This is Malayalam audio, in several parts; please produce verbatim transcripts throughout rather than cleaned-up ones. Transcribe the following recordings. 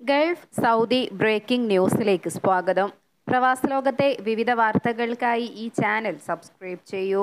ഗൾഫ് സൗദി ബ്രേക്കിംഗ് ന്യൂസിലേക്ക് സ്വാഗതം. പ്രവാസലോകത്തെ വിവിധ വാർത്തകൾക്കായി ഈ ചാനൽ സബ്സ്ക്രൈബ് ചെയ്യൂ.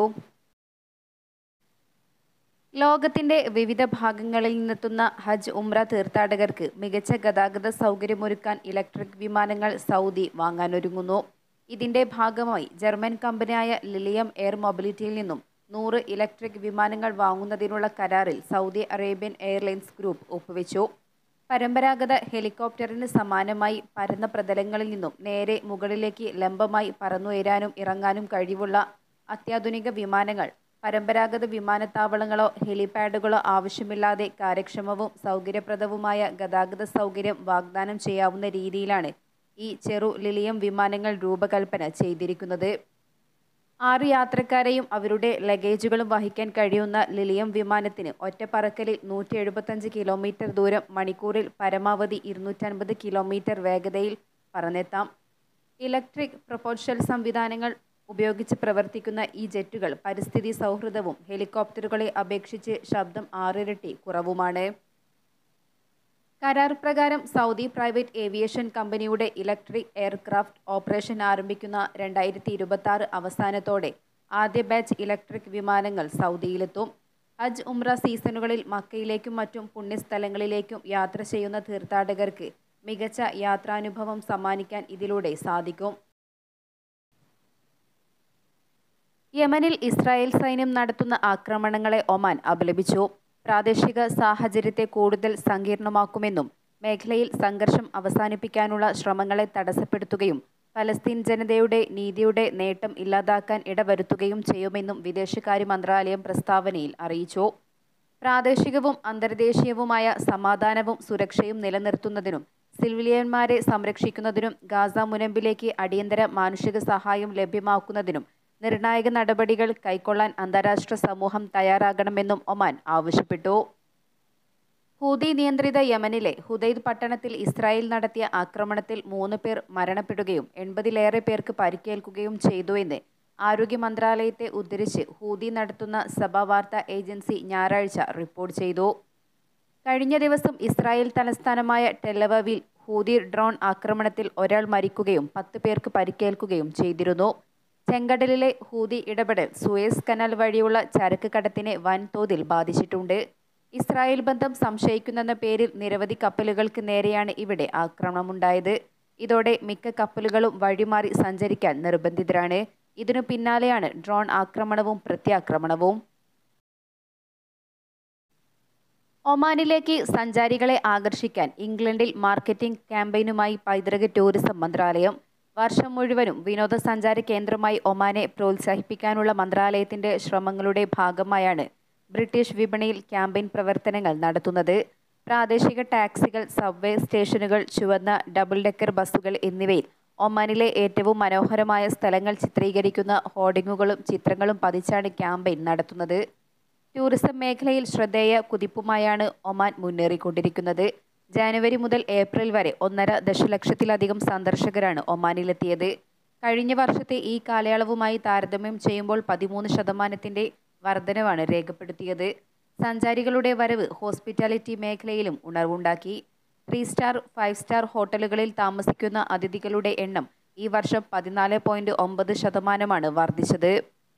ലോകത്തിന്റെ വിവിധ ഭാഗങ്ങളിൽ നിന്നെത്തുന്ന ഹജ്ജ് ഉംറ തീർത്ഥാടകർക്ക് മികച്ച ഗതാഗത സൗകര്യമൊരുക്കാൻ ഇലക്ട്രിക് വിമാനങ്ങൾ സൗദി വാങ്ങാനൊരുങ്ങുന്നു. ഇതിന്റെ ഭാഗമായി ജർമ്മൻ കമ്പനിയായ ലിലിയം എയർ മൊബിലിറ്റിയിൽ നിന്നും നൂറ് ഇലക്ട്രിക് വിമാനങ്ങൾ വാങ്ങുന്നതിനുള്ള കരാറിൽ സൗദി അറേബ്യൻ എയർലൈൻസ് ഗ്രൂപ്പ് ഒപ്പുവെച്ചു. പരമ്പരാഗത ഹെലികോപ്റ്ററിന് സമാനമായി പരന്ന പ്രതലങ്ങളിൽ നിന്നും നേരെ മുകളിലേക്ക് ലംബമായി പറന്നുയരാനും ഇറങ്ങാനും കഴിവുള്ള അത്യാധുനിക വിമാനങ്ങൾ പരമ്പരാഗത വിമാനത്താവളങ്ങളോ ഹെലിപാഡുകളോ ആവശ്യമില്ലാതെ കാര്യക്ഷമവും സൗകര്യപ്രദവുമായ ഗതാഗത സൗകര്യം വാഗ്ദാനം ചെയ്യാവുന്ന രീതിയിലാണ് ഈ ചെറു ലിലിയം വിമാനങ്ങൾ രൂപകൽപ്പന ചെയ്തിരിക്കുന്നത്. ആറ് യാത്രക്കാരെയും അവരുടെ ലഗേജുകളും വഹിക്കാൻ കഴിയുന്ന ലിലിയം വിമാനത്തിന് ഒറ്റപ്പറക്കലിൽ നൂറ്റി എഴുപത്തഞ്ച് കിലോമീറ്റർ ദൂരം മണിക്കൂറിൽ പരമാവധി ഇരുന്നൂറ്റൻപത് കിലോമീറ്റർ വേഗതയിൽ പറന്നെത്താം. ഇലക്ട്രിക് പ്രൊപ്പൽഷൻ സംവിധാനങ്ങൾ ഉപയോഗിച്ച് പ്രവർത്തിക്കുന്ന ഈ ജെറ്റുകൾ പരിസ്ഥിതി സൗഹൃദവും ഹെലികോപ്റ്ററുകളെ അപേക്ഷിച്ച് ശബ്ദം ആറിരട്ടി കുറവുമാണ്. കരാർ പ്രകാരം സൗദി പ്രൈവറ്റ് ഏവിയേഷൻ കമ്പനിയുടെ ഇലക്ട്രിക് എയർക്രാഫ്റ്റ് ഓപ്പറേഷൻ ആരംഭിക്കുന്ന രണ്ടായിരത്തി ഇരുപത്തി ആറ് അവസാനത്തോടെ ആദ്യ ബാച്ച് ഇലക്ട്രിക് വിമാനങ്ങൾ സൗദിയിലെത്തും. ഹജ്ജ് ഉംറ സീസണുകളിൽ മക്കയിലേക്കും മറ്റും പുണ്യസ്ഥലങ്ങളിലേക്കും യാത്ര ചെയ്യുന്ന തീർത്ഥാടകർക്ക് മികച്ച യാത്രാനുഭവം സമ്മാനിക്കാൻ ഇതിലൂടെ സാധിക്കും. യമനിൽ ഇസ്രായേൽ സൈന്യം നടത്തുന്ന ആക്രമണങ്ങളെ ഒമാൻ അപലപിച്ചു. പ്രാദേശിക സാഹചര്യത്തെ കൂടുതൽ സങ്കീർണമാക്കുമെന്നും മേഖലയിൽ സംഘർഷം അവസാനിപ്പിക്കാനുള്ള ശ്രമങ്ങളെ തടസ്സപ്പെടുത്തുകയും ഫലസ്തീൻ ജനതയുടെ നീതിയുടെ നേട്ടം ഇല്ലാതാക്കാൻ ഇടവരുത്തുകയും ചെയ്യുമെന്നും വിദേശകാര്യ മന്ത്രാലയം പ്രസ്താവനയിൽ അറിയിച്ചു. പ്രാദേശികവും അന്തർദേശീയവുമായ സമാധാനവും സുരക്ഷയും നിലനിർത്തുന്നതിനും സിവിലിയന്മാരെ സംരക്ഷിക്കുന്നതിനും ഗാസ മുനമ്പിലേക്ക് അടിയന്തര മാനുഷിക സഹായം ലഭ്യമാക്കുന്നതിനും നിർണായക നടപടികൾ കൈക്കൊള്ളാൻ അന്താരാഷ്ട്ര സമൂഹം തയ്യാറാകണമെന്നും ഒമാൻ ആവശ്യപ്പെട്ടു. ഹൂതി നിയന്ത്രിത യമനിലെ ഹുദൈദ് പട്ടണത്തിൽ ഇസ്രായേൽ നടത്തിയ ആക്രമണത്തിൽ മൂന്ന് പേർ മരണപ്പെടുകയും എൺപതിലേറെ പേർക്ക് പരിക്കേൽക്കുകയും ചെയ്തുവെന്ന് ആരോഗ്യ മന്ത്രാലയത്തെ ഉദ്ധരിച്ച് ഹൂതി നടത്തുന്ന സഭാ വാർത്താ ഏജൻസി ഞായറാഴ്ച റിപ്പോർട്ട് ചെയ്തു. കഴിഞ്ഞ ദിവസം ഇസ്രായേൽ തലസ്ഥാനമായ ടെലവവിൽ ഹൂതി ഡ്രോൺ ആക്രമണത്തിൽ ഒരാൾ മരിക്കുകയും പത്ത് പേർക്ക് പരിക്കേൽക്കുകയും ചെയ്തിരുന്നു. ചെങ്കടലിലെ ഹൂതി ഇടപെടൽ സൂയസ് കനാൽ വഴിയുള്ള ചരക്ക് കടത്തിനെ വൻതോതിൽ ബാധിച്ചിട്ടുണ്ട്. ഇസ്രായേൽ ബന്ധം സംശയിക്കുന്നെന്ന പേരിൽ നിരവധി കപ്പലുകൾക്ക് നേരെയാണ് ഇവിടെ ആക്രമണമുണ്ടായത്. ഇതോടെ മിക്ക കപ്പലുകളും വഴിമാറി സഞ്ചരിക്കാൻ നിർബന്ധിതരാണ്. ഇതിനു പിന്നാലെയാണ് ഡ്രോൺ ആക്രമണവും പ്രത്യാക്രമണവും. ഒമാനിലേക്ക് സഞ്ചാരികളെ ആകർഷിക്കാൻ ഇംഗ്ലണ്ടിൽ മാർക്കറ്റിംഗ് ക്യാമ്പയിനുമായി പൈതൃക ടൂറിസം മന്ത്രാലയം. വർഷം മുഴുവനും വിനോദസഞ്ചാര കേന്ദ്രമായി ഒമാനെ പ്രോത്സാഹിപ്പിക്കാനുള്ള മന്ത്രാലയത്തിന്റെ ശ്രമങ്ങളുടെ ഭാഗമായാണ് ബ്രിട്ടീഷ് വിപണിയിൽ ക്യാമ്പയിൻ പ്രവർത്തനങ്ങൾ നടത്തുന്നത്. പ്രാദേശിക ടാക്സികൾ, സബ്വേ സ്റ്റേഷനുകൾ, ചുവന്ന ഡബിൾ ഡെക്കർ ബസ്സുകൾ എന്നിവയിൽ ഒമാനിലെ ഏറ്റവും മനോഹരമായ സ്ഥലങ്ങൾ ചിത്രീകരിക്കുന്ന ഹോർഡിങ്ങുകളും ചിത്രങ്ങളും പതിച്ചാണ് ക്യാമ്പയിൻ നടത്തുന്നത്. ടൂറിസം മേഖലയിൽ ശ്രദ്ധേയ കുതിപ്പുമായാണ് ഒമാൻ മുന്നേറിക്കൊണ്ടിരിക്കുന്നത്. ജനുവരി മുതൽ ഏപ്രിൽ വരെ ഒന്നര ദശലക്ഷത്തിലധികം സന്ദർശകരാണ് ഒമാനിലെത്തിയത്. കഴിഞ്ഞ വർഷത്തെ ഈ കാലയളവുമായി താരതമ്യം ചെയ്യുമ്പോൾ പതിമൂന്ന് ശതമാനത്തിന്റെ വർധനവാണ് രേഖപ്പെടുത്തിയത്. സഞ്ചാരികളുടെ വരവ് ഹോസ്പിറ്റാലിറ്റി മേഖലയിലും ഉണർവുണ്ടാക്കി. ത്രീ സ്റ്റാർ, ഫൈവ് സ്റ്റാർ ഹോട്ടലുകളിൽ താമസിക്കുന്ന അതിഥികളുടെ എണ്ണം ഈ വർഷം പതിനാല് പോയിന്റ് ഒമ്പത് ശതമാനമാണ് വർദ്ധിച്ചത്.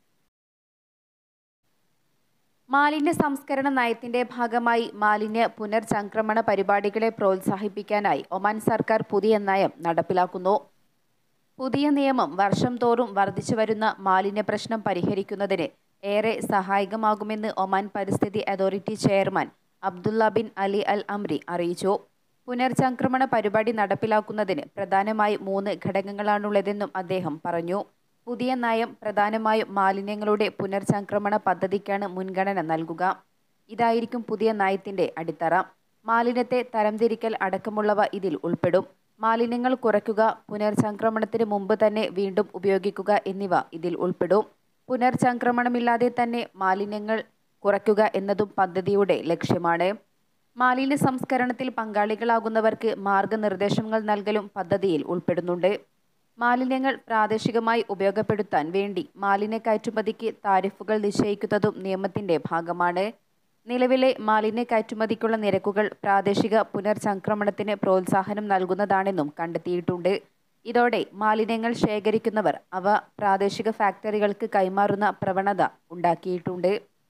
മാലിന്യ സംസ്കരണ നയത്തിന്റെ ഭാഗമായി മാലിന്യ പുനർചംക്രമണ പരിപാടികളെ പ്രോത്സാഹിപ്പിക്കാനായി ഒമാൻ സർക്കാർ പുതിയ നയം നടപ്പിലാക്കുന്നു. പുതിയ നിയമം വർഷം തോറും വർദ്ധിച്ചു വരുന്ന മാലിന്യ പ്രശ്നം പരിഹരിക്കുന്നതിന് ഏറെ സഹായകമാകുമെന്ന് ഒമാൻ പരിസ്ഥിതി authority chairman Abdullah bin Ali al Amri അറിയിച്ചു. പുനർചംക്രമണ പരിപാടി നടപ്പിലാക്കുന്നതിന് പ്രധാനമായി മൂന്ന് ഘടകങ്ങളാണുള്ളതെന്നും അദ്ദേഹം പറഞ്ഞു. പുതിയ നയം പ്രധാനമായും മാലിന്യങ്ങളുടെ പുനർചംക്രമണ പദ്ധതിക്കാണ് മുൻഗണന നൽകുക. ഇതായിരിക്കും പുതിയ നയത്തിന്റെ അടിത്തറ. മാലിന്യത്തെ തരംതിരിക്കൽ അടക്കമുള്ളവ ഇതിൽ ഉൾപ്പെടും. മാലിന്യങ്ങൾ കുറയ്ക്കുക, പുനർചംക്രമണത്തിന് മുമ്പ് തന്നെ വീണ്ടും ഉപയോഗിക്കുക എന്നിവ ഇതിൽ ഉൾപ്പെടും. പുനർചംക്രമണമില്ലാതെ തന്നെ മാലിന്യങ്ങൾ കുറയ്ക്കുക എന്നതും പദ്ധതിയുടെ ലക്ഷ്യമാണ്. മാലിന്യ സംസ്കരണത്തിൽ പങ്കാളികളാകുന്നവർക്ക് മാർഗനിർദ്ദേശങ്ങൾ നൽകലും പദ്ധതിയിൽ ഉൾപ്പെടുന്നുണ്ട്. മാലിന്യങ്ങൾ പ്രാദേശികമായി ഉപയോഗപ്പെടുത്താൻ വേണ്ടി മാലിന്യ കയറ്റുമതിക്ക് താരിഫുകൾ നിശ്ചയിക്കുന്നതും നിയമത്തിന്റെ ഭാഗമാണ്. നിലവിലെ മാലിന്യ കയറ്റുമതിക്കുള്ള നിരക്കുകൾ പ്രാദേശിക പുനർചംക്രമണത്തിന് പ്രോത്സാഹനം നൽകുന്നതാണെന്നും കണ്ടെത്തിയിട്ടുണ്ട്. ഇതോടെ മാലിന്യങ്ങൾ ശേഖരിക്കുന്നവർ അവ പ്രാദേശിക ഫാക്ടറികൾക്ക് കൈമാറുന്ന പ്രവണത ഉണ്ടാക്കിയിട്ടുണ്ട്.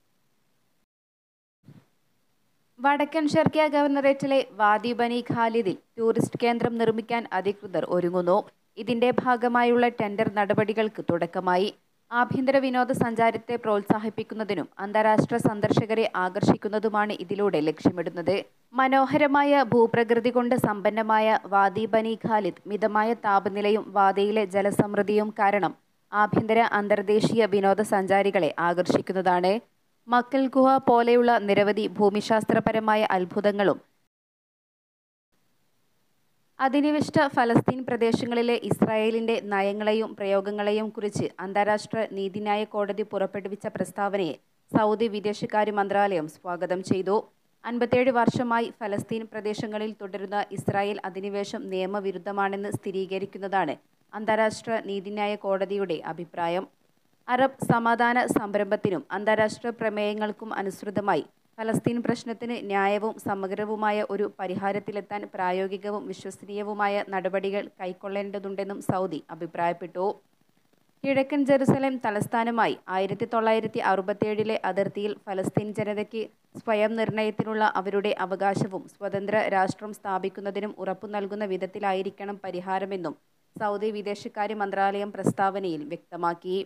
വടക്കൻ ഷെർക്കിയ ഗവർണറേറ്റിലെ വാദി ബനി ഖാലിദിൽ ടൂറിസ്റ്റ് കേന്ദ്രം നിർമ്മിക്കാൻ അധികൃതർ ഒരുങ്ങുന്നു. ഇതിന്റെ ഭാഗമായുള്ള ടെൻഡർ നടപടികൾക്ക് തുടക്കമായി. ആഭ്യന്തര വിനോദസഞ്ചാരത്തെ പ്രോത്സാഹിപ്പിക്കുന്നതിനും അന്താരാഷ്ട്ര സന്ദർശകരെ ആകർഷിക്കുന്നതുമാണ് ഇതിലൂടെ ലക്ഷ്യമിടുന്നത്. മനോഹരമായ ഭൂപ്രകൃതി കൊണ്ട് സമ്പന്നമായ വാദി ബനി ഖാലിദ് മിതമായ താപനിലയും വാദിയിലെ ജലസമൃദ്ധിയും കാരണം ആഭ്യന്തര അന്തർദേശീയ വിനോദസഞ്ചാരികളെ ആകർഷിക്കുന്നതാണ്. മക്കൽ ഗുഹ പോലെയുള്ള നിരവധി ഭൂമിശാസ്ത്രപരമായ അത്ഭുതങ്ങളും അധിനിവേശിത ഫലസ്തീൻ പ്രദേശങ്ങളിലെ ഇസ്രായേലിന്റെ നയങ്ങളെയും പ്രയോഗങ്ങളെയും കുറിച്ച് അന്താരാഷ്ട്ര നീതിന്യായ കോടതി പുറപ്പെടുവിച്ച പ്രസ്താവനയെ സൗദി വിദേശകാര്യ മന്ത്രാലയം സ്വാഗതം ചെയ്തു. അൻപത്തിയേഴ് വർഷമായി ഫലസ്തീൻ പ്രദേശങ്ങളിൽ തുടരുന്ന ഇസ്രായേൽ അധിനിവേശം നിയമവിരുദ്ധമാണെന്ന് സ്ഥിരീകരിക്കുന്നതാണ് അന്താരാഷ്ട്ര നീതിന്യായ കോടതിയുടെ അഭിപ്രായം. അറബ് സമാധാന സംരംഭത്തിനും അന്താരാഷ്ട്ര പ്രമേയങ്ങൾക്കും അനുസൃതമായി ഫലസ്തീൻ പ്രശ്നത്തിന് ന്യായവും സമഗ്രവുമായ ഒരു പരിഹാരത്തിലെത്താൻ പ്രായോഗികവും വിശ്വസനീയവുമായ നടപടികൾ കൈക്കൊള്ളേണ്ടതുണ്ടെന്നും സൗദി അഭിപ്രായപ്പെട്ടു. കിഴക്കൻ ജെറുസലേം തലസ്ഥാനമായി ആയിരത്തി തൊള്ളായിരത്തി അറുപത്തിയേഴിലെ അതിർത്തിയിൽ ഫലസ്തീൻ ജനതയ്ക്ക് സ്വയം നിർണയത്തിനുള്ള അവരുടെ അവകാശവും സ്വതന്ത്ര രാഷ്ട്രം സ്ഥാപിക്കുന്നതിനും ഉറപ്പു നൽകുന്ന വിധത്തിലായിരിക്കണം പരിഹാരമെന്നും സൗദി വിദേശകാര്യ മന്ത്രാലയം പ്രസ്താവനയിൽ വ്യക്തമാക്കി.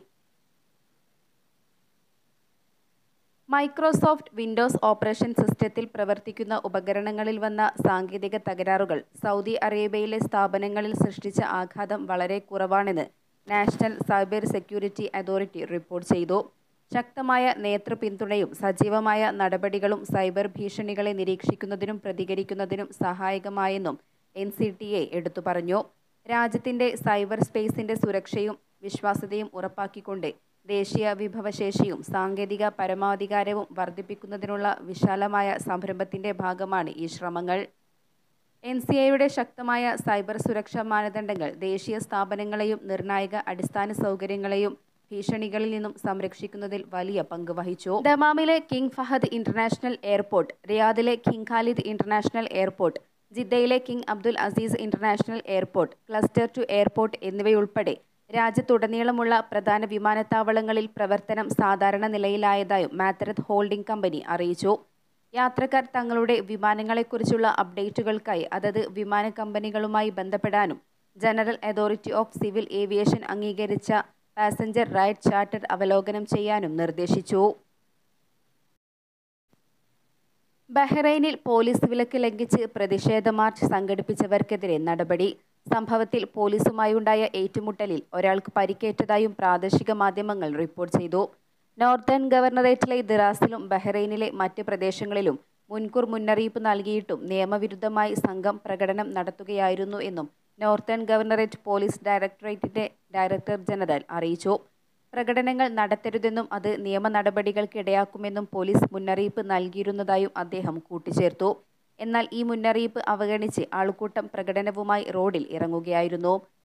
മൈക്രോസോഫ്റ്റ് വിൻഡോസ് ഓപ്പറേഷൻ സിസ്റ്റത്തിൽ പ്രവർത്തിക്കുന്ന ഉപകരണങ്ങളിൽ വന്ന സാങ്കേതിക തകരാറുകൾ സൗദി അറേബ്യയിലെ സ്ഥാപനങ്ങളിൽ സൃഷ്ടിച്ച ആഘാതം വളരെ കുറവാണെന്ന് National Cyber Security Authority report ചെയ്തു. ശക്തമായ നേതൃപിന്തുണയും സജീവമായ നടപടികളും സൈബർ ഭീഷണികളെ നിരീക്ഷിക്കുന്നതിനും പ്രതികരിക്കുന്നതിനും സഹായകമായെന്നും എൻ സി ടി എ എടുത്തു പറഞ്ഞു. രാജ്യത്തിന്റെ സൈബർ സ്പേസിന്റെ സുരക്ഷയും വിശ്വാസ്യതയും ഉറപ്പാക്കിക്കൊണ്ട് ദേശീയ വിഭവശേഷിയും സാങ്കേതിക പരമാധികാരവും വർദ്ധിപ്പിക്കുന്നതിനുള്ള വിശാലമായ സംരംഭത്തിന്റെ ഭാഗമാണ് ഈ ശ്രമങ്ങൾ. എൻ സി എയുടെ ശക്തമായ സൈബർ സുരക്ഷാ മാനദണ്ഡങ്ങൾ ദേശീയ സ്ഥാപനങ്ങളെയും നിർണായക അടിസ്ഥാന സൗകര്യങ്ങളെയും ഭീഷണികളിൽ നിന്നും സംരക്ഷിക്കുന്നതിൽ വലിയ പങ്ക് വഹിച്ചു. ദമാമിലെ കിങ് ഫഹദ് ഇന്റർനാഷണൽ എയർപോർട്ട്, റിയാദിലെ കിങ് ഖാലിദ് ഇന്റർനാഷണൽ എയർപോർട്ട്, ജിദ്ദയിലെ King Abdul Aziz International Airport, cluster two airport എന്നിവയുൾപ്പെടെ രാജ്യത്തുടനീളമുള്ള പ്രധാന വിമാനത്താവളങ്ങളിൽ പ്രവർത്തനം സാധാരണ നിലയിലായതായും മാത്തറത്ത് ഹോൾഡിംഗ് കമ്പനി അറിയിച്ചു. യാത്രക്കാർ തങ്ങളുടെ വിമാനങ്ങളെക്കുറിച്ചുള്ള അപ്ഡേറ്റുകൾക്കായി അതത് വിമാന കമ്പനികളുമായി ബന്ധപ്പെടാനും General Authority of Civil Aviation അംഗീകരിച്ച പാസഞ്ചർ റൈഡ് ചാർട്ടർ അവലോകനം ചെയ്യാനും നിർദ്ദേശിച്ചു. ബഹ്റൈനിൽ പോലീസ് വിലക്ക് ലംഘിച്ച് പ്രതിഷേധ മാർച്ച് സംഘടിപ്പിച്ചവർക്കെതിരെ നടപടി. സംഭവത്തിൽ പോലീസുമായുണ്ടായ ഏറ്റുമുട്ടലിൽ ഒരാൾക്ക് പരിക്കേറ്റതായും പ്രാദേശിക മാധ്യമങ്ങൾ റിപ്പോർട്ട് ചെയ്തു. നോർത്തേൺ ഗവർണറേറ്റിലെ ദിറാസിലും ബഹ്റൈനിലെ മറ്റ് പ്രദേശങ്ങളിലും മുൻകൂർ മുന്നറിയിപ്പ് നൽകിയിട്ടും നിയമവിരുദ്ധമായി സംഘം പ്രകടനം നടത്തുകയായിരുന്നു എന്നും നോർത്തേൺ ഗവർണറേറ്റ് പോലീസ് ഡയറക്ടറേറ്റിന്റെ ഡയറക്ടർ ജനറൽ അറിയിച്ചു. പ്രകടനങ്ങൾ നടത്തരുതെന്നും അത് നിയമ നടപടികൾക്കിടയാക്കുമെന്നും പോലീസ് മുന്നറിയിപ്പ് നൽകിയിരുന്നതായും അദ്ദേഹം കൂട്ടിച്ചേർത്തു. എന്നാൽ ഈ മുന്നറിയിപ്പ് അവഗണിച്ച് ആൾക്കൂട്ടം പ്രകടനവുമായി റോഡിൽ ഇറങ്ങുകയായിരുന്നു.